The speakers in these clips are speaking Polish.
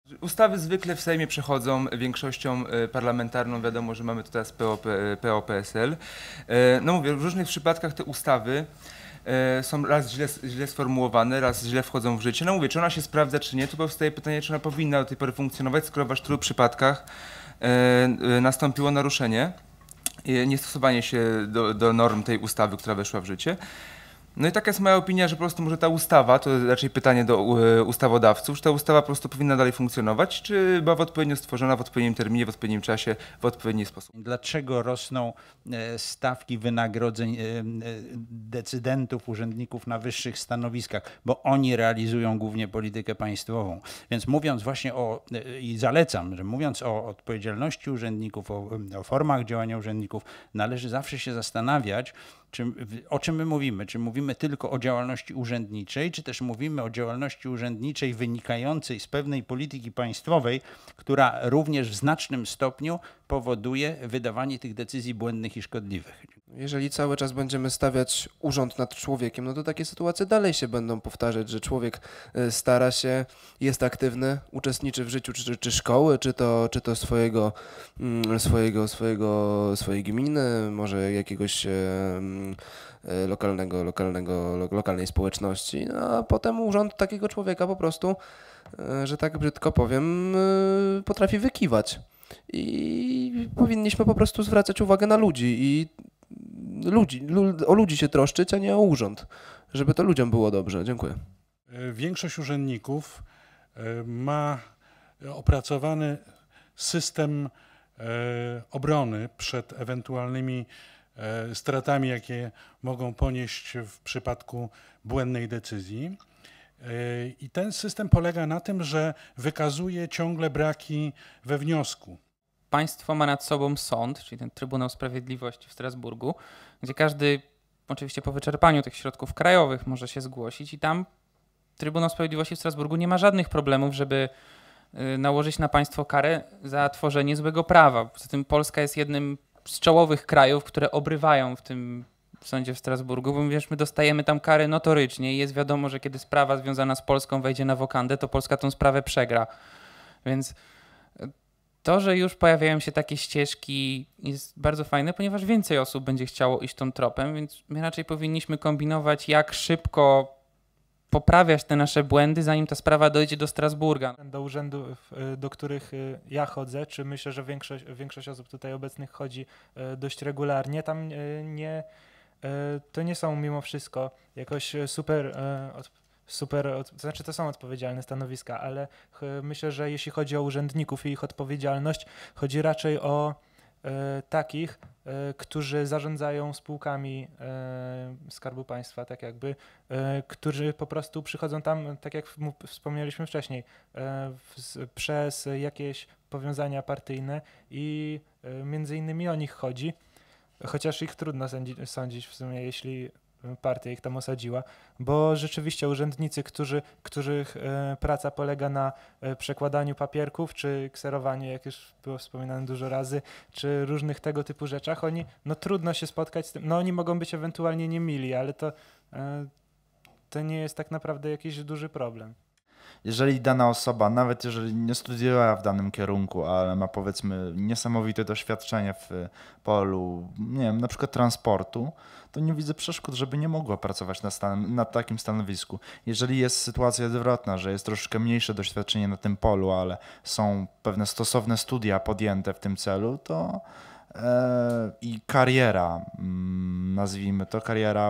Ustawy zwykle w Sejmie przechodzą większością parlamentarną. Wiadomo, że mamy tu teraz PO-PSL. No mówię, w różnych przypadkach te ustawy są raz źle sformułowane, raz źle wchodzą w życie. No mówię, czy ona się sprawdza, czy nie, tu powstaje pytanie, czy ona powinna do tej pory funkcjonować, skoro w aż tylu przypadkach nastąpiło naruszenie, niestosowanie się do norm tej ustawy, która weszła w życie. No i taka jest moja opinia, że po prostu może ta ustawa, to raczej pytanie do ustawodawców, czy ta ustawa po prostu powinna dalej funkcjonować, czy była odpowiednio stworzona, w odpowiednim terminie, w odpowiednim czasie, w odpowiedni sposób. Dlaczego rosną stawki wynagrodzeń decydentów, urzędników na wyższych stanowiskach? Bo oni realizują głównie politykę państwową. Więc mówiąc właśnie i zalecam, że mówiąc o odpowiedzialności urzędników, o formach działania urzędników, należy zawsze się zastanawiać, o czym my mówimy? Czy mówimy tylko o działalności urzędniczej, czy też mówimy o działalności urzędniczej wynikającej z pewnej polityki państwowej, która również w znacznym stopniu powoduje wydawanie tych decyzji błędnych i szkodliwych. Jeżeli cały czas będziemy stawiać urząd nad człowiekiem, no to takie sytuacje dalej się będą powtarzać, że człowiek stara się, jest aktywny, uczestniczy w życiu czy szkoły, czy to swojej gminy, może jakiegoś lokalnej społeczności, no, a potem urząd takiego człowieka po prostu, że tak brzydko powiem, potrafi wykiwać. I powinniśmy po prostu zwracać uwagę na ludzi i o ludzi się troszczyć, a nie o urząd, żeby to ludziom było dobrze. Dziękuję. Większość urzędników ma opracowany system obrony przed ewentualnymi stratami, jakie mogą ponieść w przypadku błędnej decyzji. I ten system polega na tym, że wykazuje ciągle braki we wniosku. Państwo ma nad sobą sąd, czyli ten Trybunał Sprawiedliwości w Strasburgu, gdzie każdy, oczywiście po wyczerpaniu tych środków krajowych, może się zgłosić i tam Trybunał Sprawiedliwości w Strasburgu nie ma żadnych problemów, żeby nałożyć na państwo karę za tworzenie złego prawa. Poza tym Polska jest jednym z czołowych krajów, które obrywają w tym sądzie w Strasburgu, bo wiesz, my dostajemy tam kary notorycznie i jest wiadomo, że kiedy sprawa związana z Polską wejdzie na wokandę, to Polska tą sprawę przegra. Więc to, że już pojawiają się takie ścieżki, jest bardzo fajne, ponieważ więcej osób będzie chciało iść tą tropem, więc my raczej powinniśmy kombinować, jak szybko poprawiać te nasze błędy, zanim ta sprawa dojdzie do Strasburga. Do urzędów, do których ja chodzę, czy myślę, że większość osób tutaj obecnych chodzi dość regularnie, tam to nie są mimo wszystko jakoś to znaczy to są odpowiedzialne stanowiska, ale myślę, że jeśli chodzi o urzędników i ich odpowiedzialność, chodzi raczej o takich, którzy zarządzają spółkami Skarbu Państwa, tak jakby, którzy po prostu przychodzą tam, tak jak wspomnieliśmy wcześniej, przez jakieś powiązania partyjne i między innymi o nich chodzi, chociaż ich trudno sądzić w sumie, jeśli partia ich tam osadziła, bo rzeczywiście urzędnicy, których praca polega na przekładaniu papierków, czy kserowaniu, jak już było wspominane dużo razy, czy różnych tego typu rzeczach, oni, no trudno się spotkać z tym, no oni mogą być ewentualnie niemili, ale to nie jest tak naprawdę jakiś duży problem. Jeżeli dana osoba, nawet jeżeli nie studiowała w danym kierunku, ale ma powiedzmy niesamowite doświadczenie w polu, nie wiem, na przykład transportu, to nie widzę przeszkód, żeby nie mogła pracować na takim stanowisku. Jeżeli jest sytuacja odwrotna, że jest troszeczkę mniejsze doświadczenie na tym polu, ale są pewne stosowne studia podjęte w tym celu, to i kariera, nazwijmy to kariera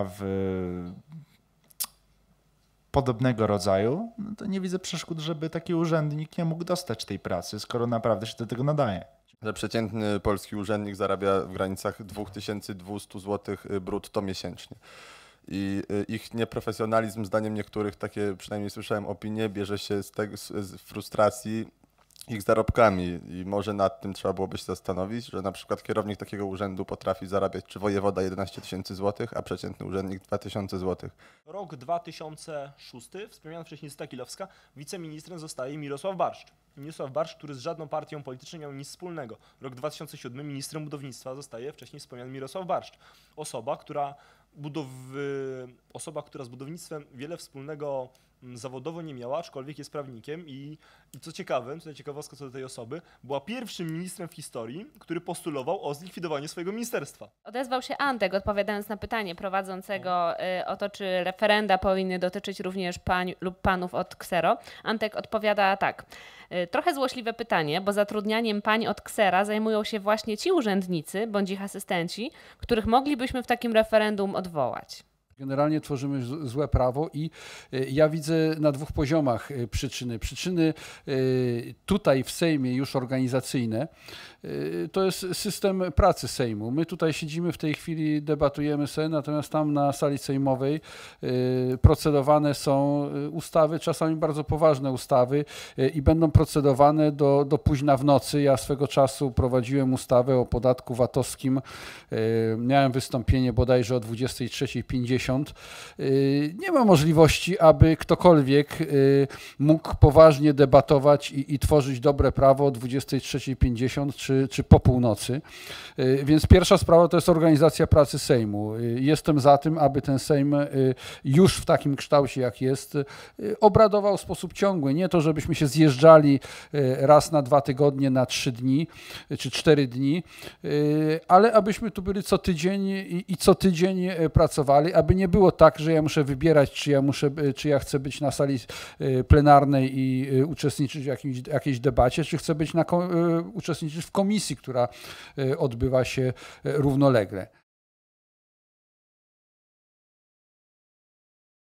podobnego rodzaju, no to nie widzę przeszkód, żeby taki urzędnik nie mógł dostać tej pracy, skoro naprawdę się do tego nadaje. Że przeciętny polski urzędnik zarabia w granicach 2200 zł brutto miesięcznie. I ich nieprofesjonalizm, zdaniem niektórych, takie przynajmniej słyszałem opinie, bierze się z frustracji ich zarobkami i może nad tym trzeba byłoby się zastanowić, że na przykład kierownik takiego urzędu potrafi zarabiać czy wojewoda 11 000 złotych, a przeciętny urzędnik 2000 złotych. Rok 2006, wspomniana wcześniej Zyta Kilowska, wiceministrem zostaje Mirosław Barszcz. Mirosław Barszcz, który z żadną partią polityczną nie miał nic wspólnego. Rok 2007 ministrem budownictwa zostaje wcześniej wspomniany Mirosław Barszcz. Osoba, która z budownictwem wiele wspólnego zawodowo nie miała, aczkolwiek jest prawnikiem i co ciekawe, tutaj ciekawostka co do tej osoby, była pierwszym ministrem w historii, który postulował o zlikwidowanie swojego ministerstwa. Odezwał się Antek, odpowiadając na pytanie prowadzącego o to, czy referenda powinny dotyczyć również pań lub panów od Ksero. Antek odpowiada tak. Trochę złośliwe pytanie, bo zatrudnianiem pań od Ksera zajmują się właśnie ci urzędnicy bądź ich asystenci, których moglibyśmy w takim referendum odwołać. Generalnie tworzymy złe prawo i ja widzę na dwóch poziomach przyczyny. Przyczyny tutaj w Sejmie już organizacyjne, to jest system pracy Sejmu. My tutaj siedzimy w tej chwili, debatujemy sobie, natomiast tam na sali sejmowej procedowane są ustawy, czasami bardzo poważne ustawy i będą procedowane do późna w nocy. Ja swego czasu prowadziłem ustawę o podatku VAT-owskim. Miałem wystąpienie bodajże o 23:50. Nie ma możliwości, aby ktokolwiek mógł poważnie debatować i tworzyć dobre prawo o 23:50 czy po północy. Więc pierwsza sprawa to jest organizacja pracy Sejmu. Jestem za tym, aby ten Sejm już w takim kształcie, jak jest, obradował w sposób ciągły. Nie to, żebyśmy się zjeżdżali raz na 2 tygodnie, na 3 dni czy 4 dni, ale abyśmy tu byli co tydzień i co tydzień pracowali, aby nie było tak, że ja muszę wybierać, czy ja chcę być na sali plenarnej i uczestniczyć w jakiejś debacie, czy chcę być uczestniczyć w komisji, która odbywa się równolegle.